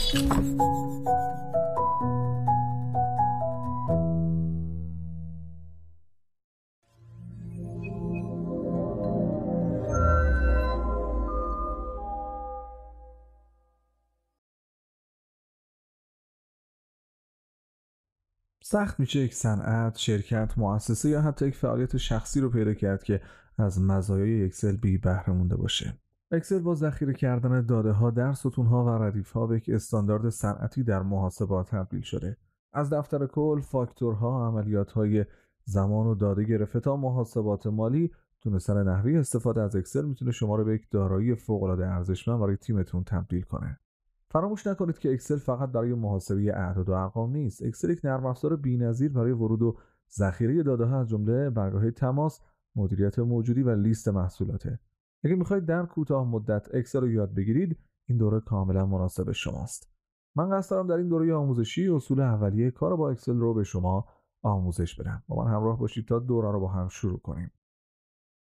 سخت میشه یک صنعت، شرکت، مؤسسه یا حتی یک فعالیت شخصی رو پیدا کرد که از مزایای اکسل بی بهره مونده باشه. اکسل با ذخیره کردن داده‌ها در ستون‌ها و ردیف‌ها به یک استاندارد صنعتی در محاسبات تبدیل شده. از دفتر کل، فاکتورها، عملیات‌های زمان و داده گرفته تا محاسبات مالی، دونستن نحوه استفاده از اکسل میتونه شما رو به یک دارایی فوق‌العاده ارزشمند برای تیمتون تبدیل کنه. فراموش نکنید که اکسل فقط برای محاسبه اعداد و ارقام نیست. اکسل یک نرم افزار بی‌نظیر برای ورود و ذخیره داده‌ها از جمله برگه‌های تماس، مدیریت موجودی و لیست محصولاته. اگه می‌خواید در کوتاه مدت اکسل رو یاد بگیرید، این دوره کاملا مناسب شماست. من قصد دارم در این دوره آموزشی اصول اولیه کار با اکسل رو به شما آموزش بدم. با من همراه باشید تا دوره رو با هم شروع کنیم.